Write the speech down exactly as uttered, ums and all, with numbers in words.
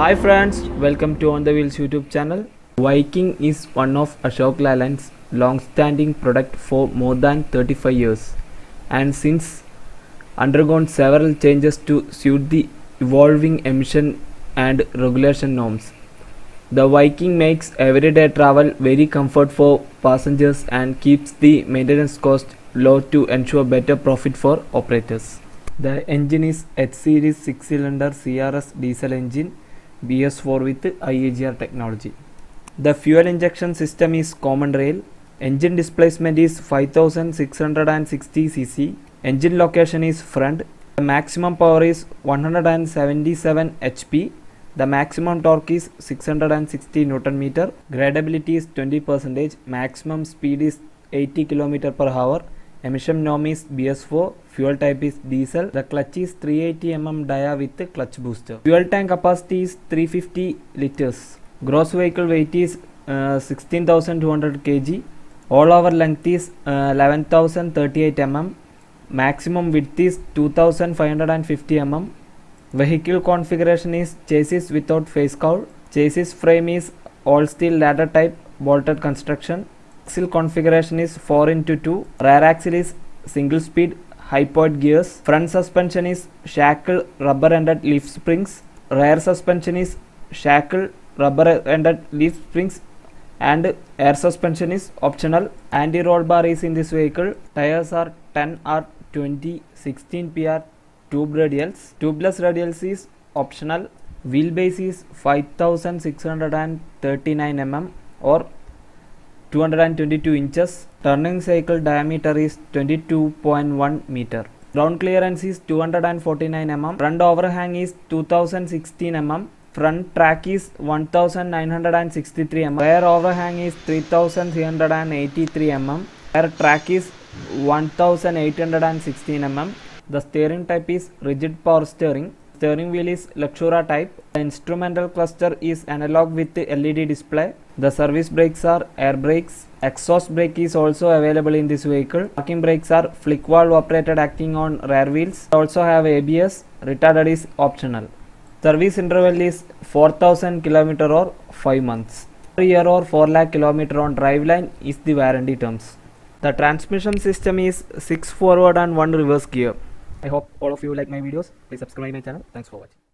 Hi friends, welcome to On the Wheels YouTube channel. Viking is one of Ashok Leyland's long-standing product for more than thirty-five years, and since undergone several changes to suit the evolving emission and regulation norms. The Viking makes everyday travel very comfort for passengers and keeps the maintenance cost low to ensure better profit for operators. The engine is H series six cylinder C R S diesel engine B S four with I A G R technology. The fuel injection system is common rail. Engine displacement is five thousand six hundred sixty c c. Engine location is front. The maximum power is one hundred seventy-seven h p. The maximum torque is six hundred sixty newton meter. Gradability is twenty percent. Maximum speed is eighty kilometers per hour. Emission norm is B S four. Fuel type is diesel. The clutch is three eighty millimeter dia with clutch booster. Fuel tank capacity is three hundred fifty liters. Gross vehicle weight is uh, sixteen thousand two hundred kilograms. All over length is uh, eleven thousand thirty-eight millimeters. Maximum width is two thousand five hundred fifty millimeters. Vehicle configuration is chassis without face cowl. Chassis frame is all steel ladder type bolted construction. Axle configuration is four into two. Rear axle is single speed high point gears. Front suspension is shackle rubber ended leaf springs. Rear suspension is shackle rubber ended leaf springs, and air suspension is optional. Anti-roll bar is in this vehicle. Tires are ten R twenty sixteen P R tube radials. Tubeless radials is optional. Wheelbase is five thousand six hundred thirty-nine millimeters or two hundred twenty-two inches. Turning cycle diameter is twenty-two point one meter. Ground clearance is two hundred forty-nine millimeters. Front overhang is two thousand sixteen millimeters. Front track is one thousand nine hundred sixty-three millimeters. Rear overhang is three thousand three hundred eighty-three millimeters. Rear track is one thousand eight hundred sixteen millimeters. The steering type is rigid power steering. Steering wheel is Luxura type. The instrumental cluster is analog with L E D display. The service brakes are air brakes. Exhaust brake is also available in this vehicle. Parking brakes are flick valve operated acting on rear wheels. Also have A B S. Retarded is optional. Service interval is four thousand kilometers or five months. Per year or four lakh kilometers on driveline is the warranty terms. The transmission system is six forward and one reverse gear. I hope all of you like my videos. Please subscribe my channel. Thanks for watching.